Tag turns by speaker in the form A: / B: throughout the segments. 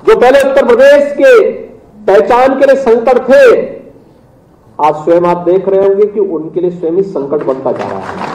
A: जो पहले उत्तर प्रदेश के पहचान के लिए संकट थे, आज स्वयं आप देख रहे होंगे कि उनके लिए स्वयं ही संकट बनता जा रहा है।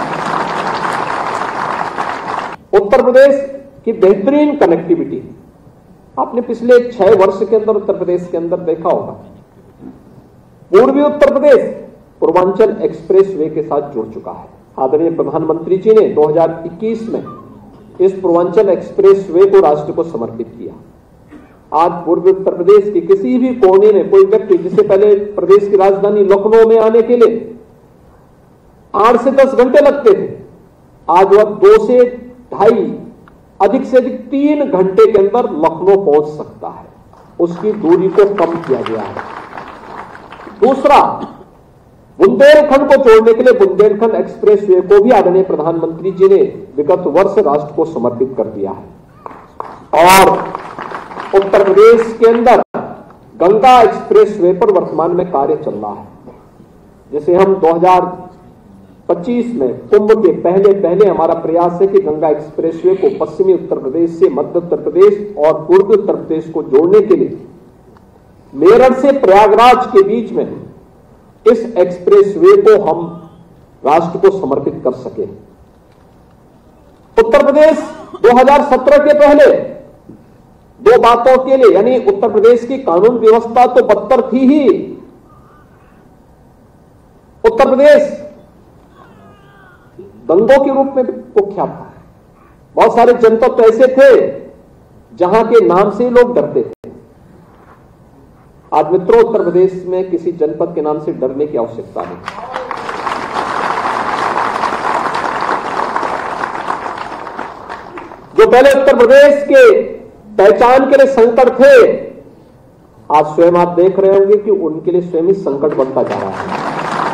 A: उत्तर प्रदेश की बेहतरीन कनेक्टिविटी आपने पिछले 6 वर्ष के अंदर उत्तर प्रदेश के अंदर देखा होगा। पूर्वी उत्तर प्रदेश पूर्वांचल एक्सप्रेस वे के साथ जुड़ चुका है। आदरणीय प्रधानमंत्री जी ने 2021 में इस पूर्वांचल एक्सप्रेस वे को राष्ट्र को समर्पित किया। आज पूर्वी उत्तर प्रदेश के किसी भी कोने में कोई व्यक्ति, जिससे पहले प्रदेश की राजधानी लखनऊ में आने के लिए 8 से 10 घंटे लगते थे, आज वह 2 से 2.5 अधिक से अधिक 3 घंटे के अंदर लखनऊ पहुंच सकता है। उसकी दूरी को कम किया गया है। दूसरा, बुंदेलखंड को जोड़ने के लिए बुंदेलखंड एक्सप्रेस वे को भी आदरणीय प्रधानमंत्री जी ने विगत वर्ष राष्ट्र को समर्पित कर दिया है। और उत्तर प्रदेश के अंदर गंगा एक्सप्रेस वे पर वर्तमान में कार्य चल रहा है। जैसे हम 2025 में कुंभ के पहले हमारा प्रयास है कि गंगा एक्सप्रेस वे को पश्चिमी उत्तर प्रदेश से मध्य उत्तर प्रदेश और पूर्वी उत्तर प्रदेश को जोड़ने के लिए मेरठ से प्रयागराज के बीच में इस एक्सप्रेस वे को हम राष्ट्र को समर्पित कर सके। उत्तर प्रदेश 2017 के पहले 2 बातों के लिए, यानी उत्तर प्रदेश की कानून व्यवस्था तो बदतर थी ही, उत्तर प्रदेश दंगों के रूप में कुख्यात था। बहुत सारे जनपद तो ऐसे थे जहां के नाम से लोग डरते थे। आज मित्रों, उत्तर प्रदेश में किसी जनपद के नाम से डरने की आवश्यकता नहीं। जो पहले उत्तर प्रदेश के पहचान के लिए संकट थे, आज स्वयं आप देख रहे होंगे कि उनके लिए स्वयं ही संकट बनता जा रहा है।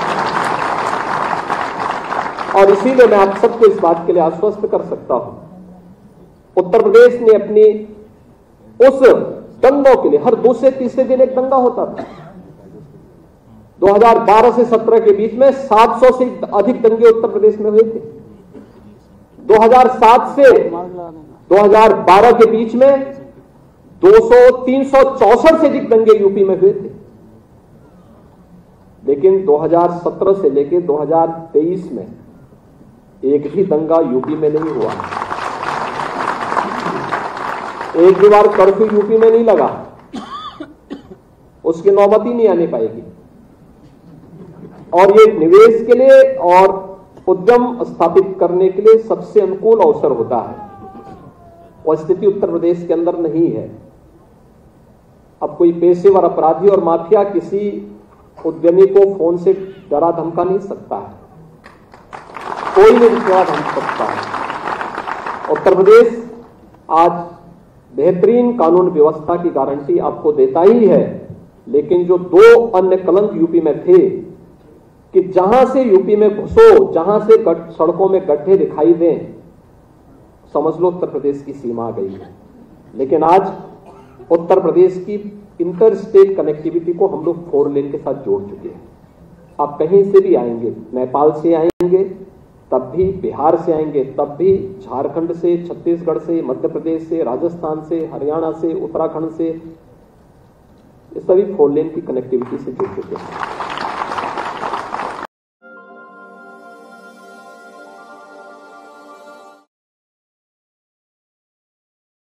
A: और इसीलिए मैं आप सबको इस बात के लिए आश्वस्त कर सकता हूं, उत्तर प्रदेश ने अपनी उस दंगों के लिए, हर दूसरे तीसरे दिन एक दंगा होता था। 2012 से 17 के बीच में 700 से अधिक दंगे उत्तर प्रदेश में हुए थे। 2007 से 2012 के बीच में 364 से अधिक दंगे यूपी में हुए थे। लेकिन 2017 से लेकर 2023 में एक भी दंगा यूपी में नहीं हुआ। एक भी बार कर्फ्यू यूपी में नहीं लगा, उसकी नौबत ही नहीं आने पाएगी। और ये निवेश के लिए और उद्यम स्थापित करने के लिए सबसे अनुकूल अवसर होता है। वह स्थिति उत्तर प्रदेश के अंदर नहीं है। अब कोई पेशेवर अपराधी और माफिया किसी उद्यमी को फोन से डरा धमका नहीं सकता है, कोई नहीं डरा धमका सकता है। उत्तर प्रदेश आज बेहतरीन कानून व्यवस्था की गारंटी आपको देता ही है, लेकिन जो 2 अन्य कलंक यूपी में थे कि जहां से यूपी में घुसो, जहां से सड़कों में गड्ढे दिखाई दें, समझ लो उत्तर प्रदेश की सीमा आ गई है। लेकिन आज उत्तर प्रदेश की इंटर स्टेट कनेक्टिविटी को हम लोग 4 लेन के साथ जोड़ चुके हैं। आप कहीं से भी आएंगे, नेपाल से आएंगे तब भी, बिहार से आएंगे तब भी, झारखंड से, छत्तीसगढ़ से, मध्य प्रदेश से, राजस्थान से, हरियाणा से, उत्तराखंड से, ये सभी 4 लेन की कनेक्टिविटी से जुड़ चुके हैं।